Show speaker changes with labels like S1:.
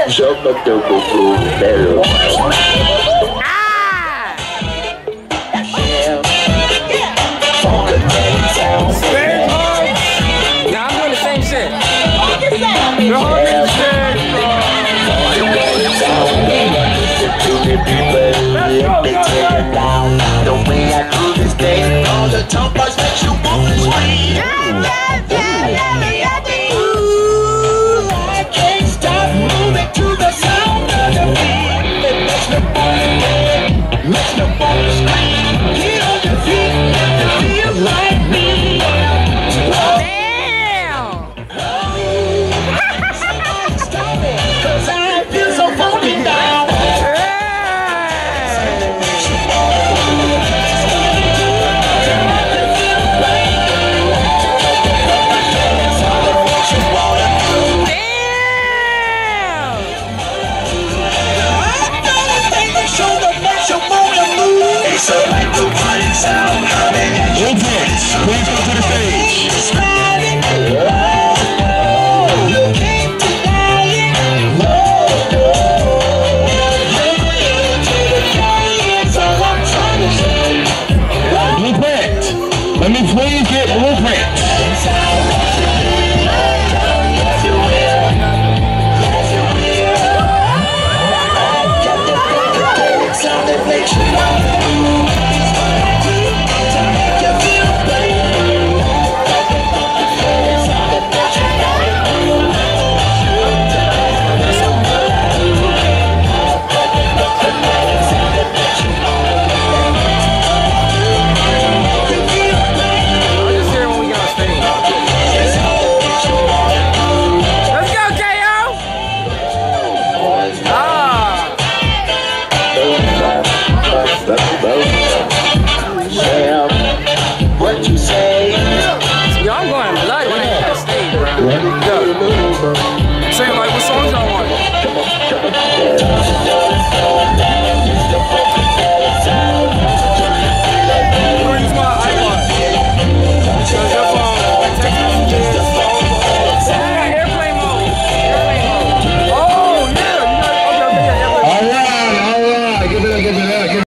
S1: Joga teu bumbum, belo.
S2: Now I'm doing the same shit. The whole nigga shit.
S1: The way I do this thing, all the toppers makes you want to scream. Ooh, I can't stop moving to the sound of the beat. It makes me want to scream. Get on your feet if you feel like me. Stop it, 'cause I feel so funky now. So like the party sound.